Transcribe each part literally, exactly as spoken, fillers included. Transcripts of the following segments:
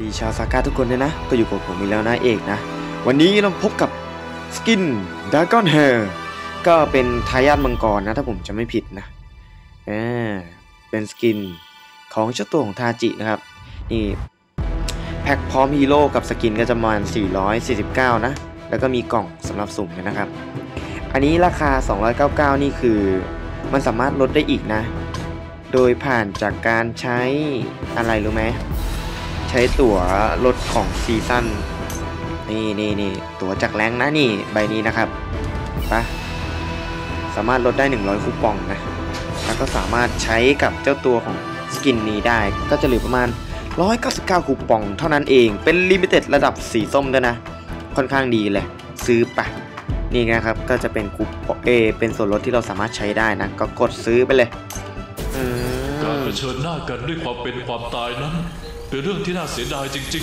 ดีชาวซาก้าทุกคนด้วยนะก็อยู่กับผมอีกแล้วนะเอกนะวันนี้เราพบกับสกินดราก้อนแฮร์ก็เป็นทายาทมังกรนะถ้าผมจะไม่ผิดนะเออเป็นสกินของเจ้าตัวของทาจินะครับนี่แพ็คพร้อมฮีโร่กับสกินก็จะประมาณสี่ร้อยสี่สิบเก้านะแล้วก็มีกล่องสำหรับสุ่มนะครับอันนี้ราคาสองร้อยเก้าสิบเก้านี่คือมันสามารถลดได้อีกนะโดยผ่านจากการใช้อะไรรู้ไหมใช้ตั๋วลดของซีซั่นนี่นี่นี่ตั๋วจากแรงนะนี่ใบนี้นะครับปะสามารถลดได้หนึ่งร้อยคูปองนะแล้วก็สามารถใช้กับเจ้าตัวของสกินนี้ได้ก็จะเหลือประมาณหนึ่งร้อยเก้าสิบเก้าคูปองเท่านั้นเองเป็นลิมิเต็ดระดับสีส้มด้วยนะค่อนข้างดีเลยซื้อปะนี่นะครับก็จะเป็นคูปองเอเป็นส่วนลดที่เราสามารถใช้ได้นะก็กดซื้อไปเลยการเผชิญหน้ากันด้วยความเป็นความตายนั้นเป็นเรื่องที่น่าเสียดายจริง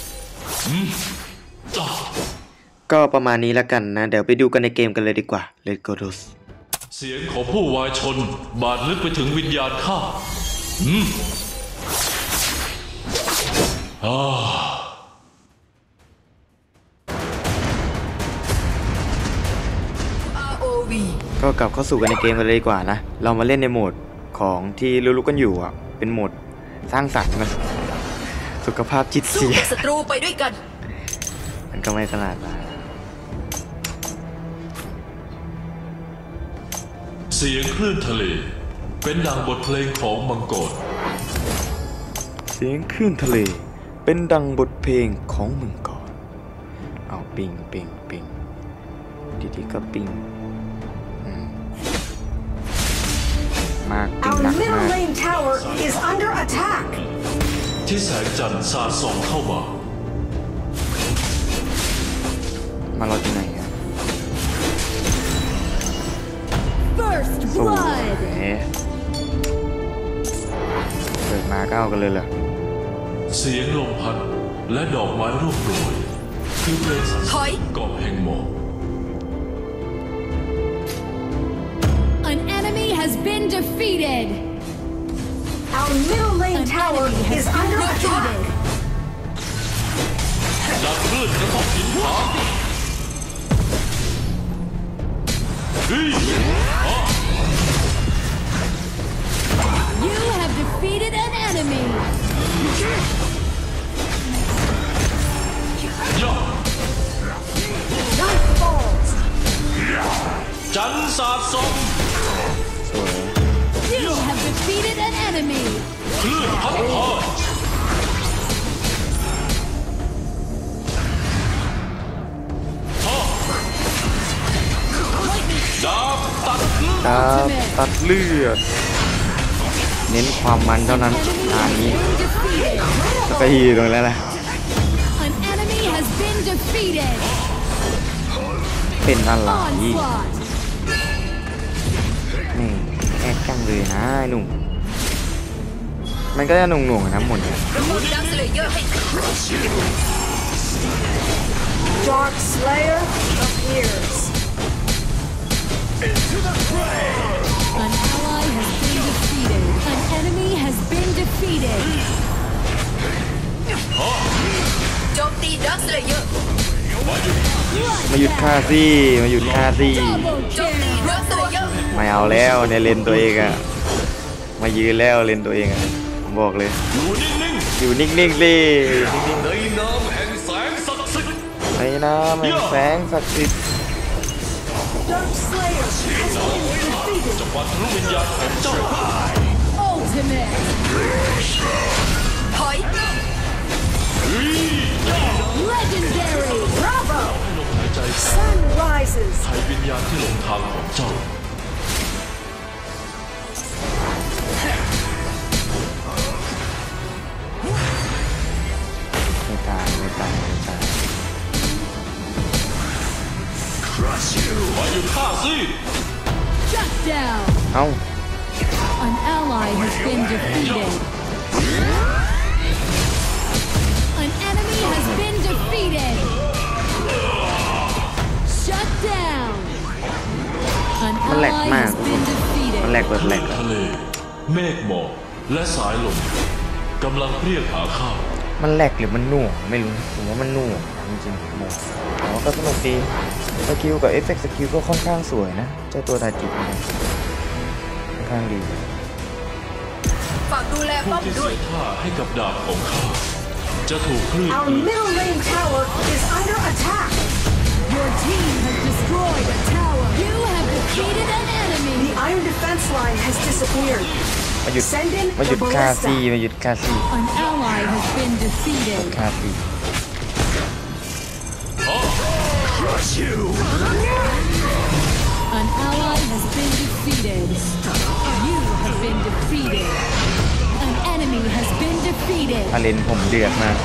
ๆก็ประมาณนี้แล้วกันนะเดี๋ยวไปดูกันในเกมกันเลยดีกว่า Let's go เสียงของผู้วายชนบาดลึกไปถึงวิญญาณข้าอืมอ่าก็กลับเข้าสู่กันในเกมกันเลยดีกว่านะเรามาเล่นในโหมดของที่รู้ๆกันอยู่อ่ะเป็นโหมดสร้างสรรค์นะสุขภาพจิตเสียศัตรูไปด้วยกันมันก็ไม่ขนาดนั้นเสียงคลื่นทะเลเป็นดังบทเพลงของมังกรเสียงคลื่นทะเลเป็นดังบทเพลงของมังกรเอาปิงปิงปิงดีๆก็ปิงมากปิงหนักมากที่แสงจันทร์สาดส่องเข้ามามาเราที่ไหนอะสูงแหมเปิดมาก็เอากันเลยเหรอเสียงลมพัดและดอกไม้ร่วงโรยคือเพลงสันเกาะแห่งหมอก An enemy has been defeated. Our middle lane tower is under attack. ดับคลื่นกระทบหินผา You have defeated an enemy. จันทร์สาดส่อง You have defeated an enemy. คลื่นพัดพาดาบตัดเลือดดาบตัดเลือดเน้นความมันเท่านั้นงานนี้แล้วก็ฮีตรงแล้วแหละเป็นอะไรนี่แอบจังเลยนะหนุ่มมันก็จะหนุ่งๆนะหมดเนี่ย Dark Slayer appears. Into the fray. An ally has been defeated. An enemy has been defeated. โจมตีดักสเลเยอร์มาหยุดฆ่าสิมาหยุดฆ่าสิโจมตีดักสเลเยอร์ไม่เอาแล้วในเลนตัวเองอะมายืนแล้วเลนตัวเองอะผมบอกเลยอยู่นิ่งๆสิในน้ำแห่งแสงศักดิ์สิทธิ์ในน้ำแห่งแสงศักดิ์สิทธิ์จังหวัดรู้วิญญาณของเจ้า Ultimate ถอย Legendary Bravo. ให้ลมหายใจ Sun rises. ไทยวิญญาณที่หลงทางของเจ้าไม่ตายไม่ตายไม่ตายมาหยุดฆ่าสิ Shut down เอ้า An ally has been defeated. An enemy has been defeated. Shut down. An ally has been defeated. มันแหลกเปิดแหลกทะเลเมฆหมอกและสายลมกำลังเรียกหาข้ามันแหลกหรือมันหน่วงไม่รู้ผมว่ามันหน่วงจริงๆผมแต่ว่าก็สนุกดีสกิลกับเอฟเฟกต์สกิลก็ค่อนข้างสวยนะเจ้าตัวทาจิค่อนข้างดีฝากดูแลผู้ป้อมที่ด้วเสียยท่าให้กับดาบของข้าจะถูกคลื่น Our middle lane tower is under attack. Your team has destroyed a tower. You have defeated an The enemy. iron defense line has disappeared. มาหยุด Send in มาหยุ the ดคาซี ballista. มาหยุดคาซี An ally has been defeated. คาซี An ally has been defeated. You have been defeated. An enemy has been defeated. พาเลนผมเดือดมาก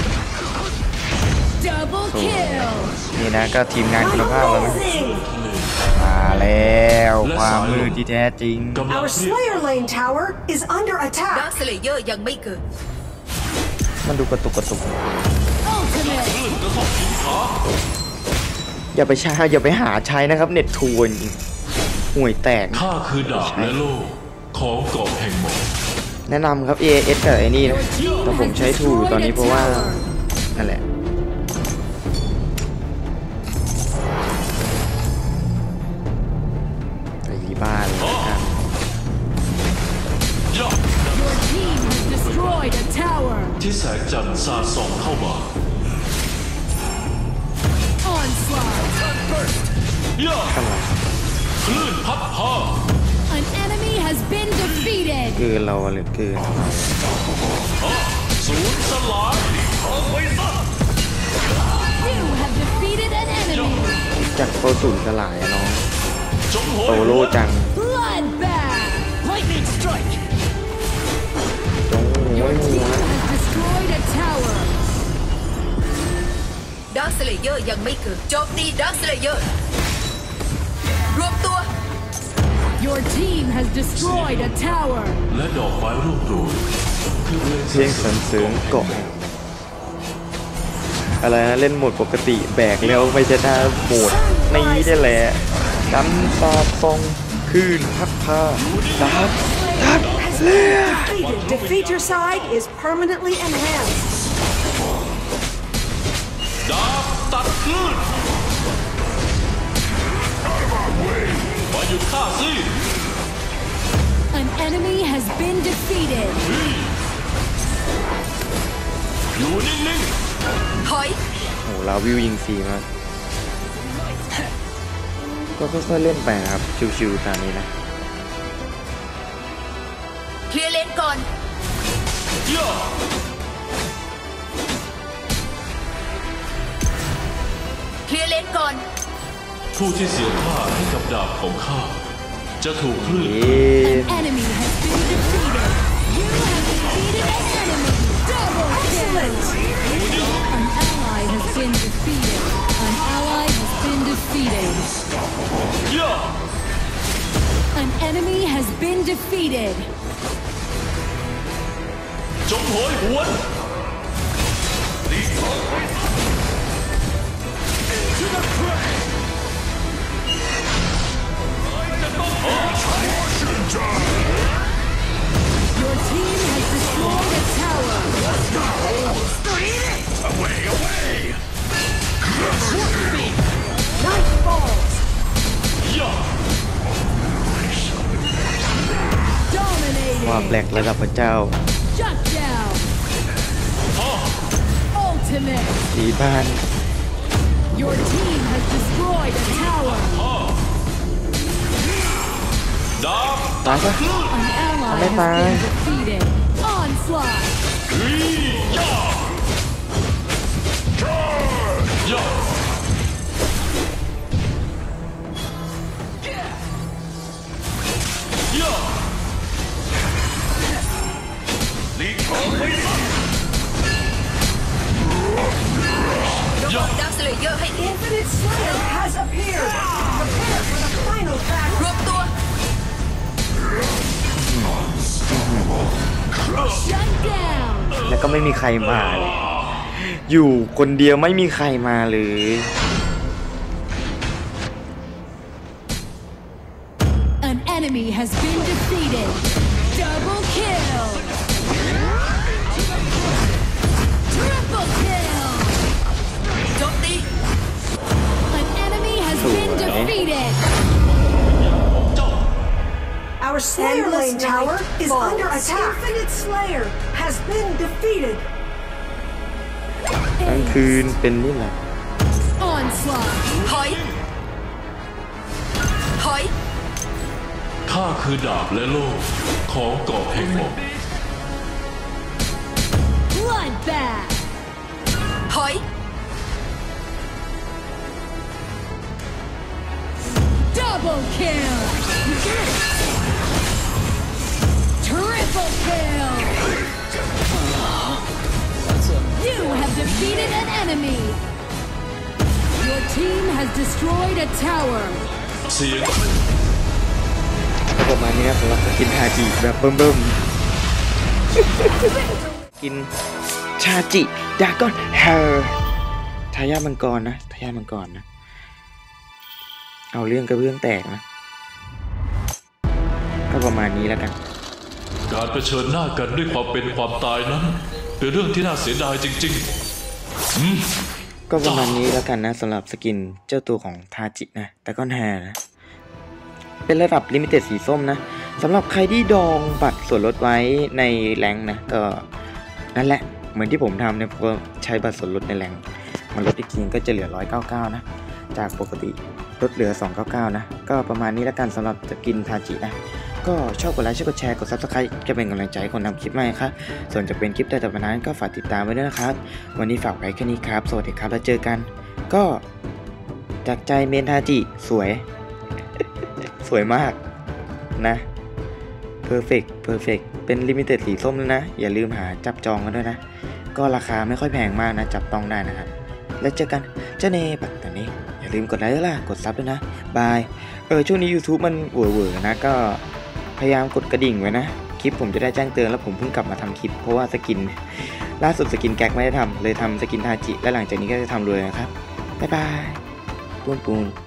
Double kill. นี่นะก็ทีมงานคุณภาพแล้วนะ Closing. มาแล้วความมืดที่แท้จริงกำลัง Our เรียก Slayer lane tower is under ดัก attack. สเลเยอร์ยังไม่เกิดมันดูกระตุกกระตุก Ultimate. อย่าไปใช้อย่าไปหาใช้นะครับเน็ตทัวร์จริงห่วยแตกข้าคือดาบและโล่ของเกาะแห่งหมอกแนะนำครับ เอ เอส กับไอ้นี่นะแต่ผมใช้ทูอยู่ตอนนี้เพราะว่านั่นแหละตีบ้านเลยครับย่า Your team has destroyed a tower. ที่แสงจันทร์สาดส่องเข้ามา Onslaught. ย่าข้างหลังคลื่นพัดพา An enemy has been defeated. เกินเราหรือเกินศูนย์สลายเอาไปซะ You have defeated an enemy. จากโปรศูนย์สลายอะน้องจงโหโตยโลจัง Bloodbath. Lightning strike. จงโว้ยหัว Has destroyed a tower. ดักสเลเยอร์ยังไม่เกิดโจมตีดักสเลเยอร์รวมตัว Your team has destroyed a tower. และดอกไม้ร่วงโรยคือเพลงเพลงสรรเสริญเกาะอะไรนะเล่นโหมดปกติแบกแล้วไม่จะได้โหมดนี้ได้แหละดันตาฟองคืนพักผ้าดักดัก Has been defeated. Defeater side is permanently enhanced. ดาบตัดคลื่นมาหยุดข้าสิ An enemy has been defeated. อยู่นิ่งถอยโอ้ลาวิวยิงฟรีมากก็ค่อยๆเล่นไปนะครับชิวๆตามนี้นะเคลียร์เลนก่อนๆย่าเคลียร์เลนก่อนผู้ที่เสียท่าให้กับดาบของข้าจะถูกคลื่นเอ๊ะ An enemy has been defeated. You have defeated an enemy. Double kill. An ally has been defeated. An ally has been defeated. ย่า An enemy has been defeated. จงโหยหวน Your team has destroyed a tower. Night falls. ย่า Dominating. ความแปลกระดับพระเจ้า Shut down. Ultimate. ตีบ้าน Your team has destroyed a tower. ดาบตายปะ An ally Bye has bye. been defeated. Onslaught. ย่าย่าย่าหลีกทางไปซะระวังดักสเลเยอร์ให้ดี Infinite Slayer has appeared. Prepare for the final ร battle. วมตัว Shut down. แล้วก็ไม่มีใครมาเลย อยู่คนเดียวไม่มีใครมาเลย An enemy has been defeated. Double kill. Double kill. โจมตี An enemy has been defeated. Our Slayer Lane Tower is under attack. Infinite Slayer has been defeated. กลางคืนเป็นนี่แหละ Onslaught. ถอย ถอยข้าคือดาบและโล่ของเกาะแห่งหมอก Bloodbath. ถอย Double kill. Triple kill. You have defeated an enemy. Your team has destroyed a tower. เสียงก็ประมาณนี้นะสำหรับสกินทาจิแบบเบิ่มๆ กินชาจิดากอนเฮอร์ทายาทมังกรนะทายาทมังกรนะ เอาเรื่องกระเบื้องแตกนะ ก็ประมาณนี้แล้วกันการเผชิญหน้ากันด้วยความเป็นความตายนั้นเป็นเรื่องที่น่าเสียดายจริงๆอืมก็ประมาณนี้แล้วกันนะสำหรับสกินเจ้าตัวของทาจินะดากอนแฮร์นะ เป็นระดับลิมิเต็ดสีส้มนะสำหรับใครที่ดองบัตรส่วนลดไว้ในแรงนะก็นั่นแหละเหมือนที่ผมทำเนี่ยผมก็ใช้บัตรส่วนลดในแรงมันลดอีกทีก็จะเหลือหนึ่งร้อยเก้าสิบเก้านะจากปกติลดเหลือสองร้อยเก้าสิบเก้านะก็ประมาณนี้แล้วกันสำหรับสกินทาจินะก็ชอบกดไลค์ชอบกดแชร์กด ซับสไครบ์ จะเป็นกำลังใจให้คนทำคลิปใหม่ครับส่วนจะเป็นคลิปต่อไปนั้นก็ฝากติดตามไว้ด้วยนะครับวันนี้ฝากไว้แค่นี้ครับสวัสดีครับแล้วเจอกันก็จากใจเมนทาจิสวย สวยมากนะ perfect perfect เป็น limited สีส้มแล้วนะอย่าลืมหาจับจองกันด้วยนะก็ราคาไม่ค่อยแพงมากนะจับต้องได้นะครับแล้วเจอกันเจ้าเนปัตตานีอย่าลืมกดไลค์ด้วยล่ะกดซับด้วยนะบายเออช่วงนี้ YouTube มันเว่อร์ๆนะก็พยายามกดกระดิ่งไว้นะคลิปผมจะได้แจ้งเตือนแล้วผมเพิ่งกลับมาทำคลิปเพราะว่าสกินล่าสุดสกินแก๊กไม่ได้ทำเลยทำสกินทาจิและหลังจากนี้ก็จะทำเลยนะครับบ๊ายบายปูนปูน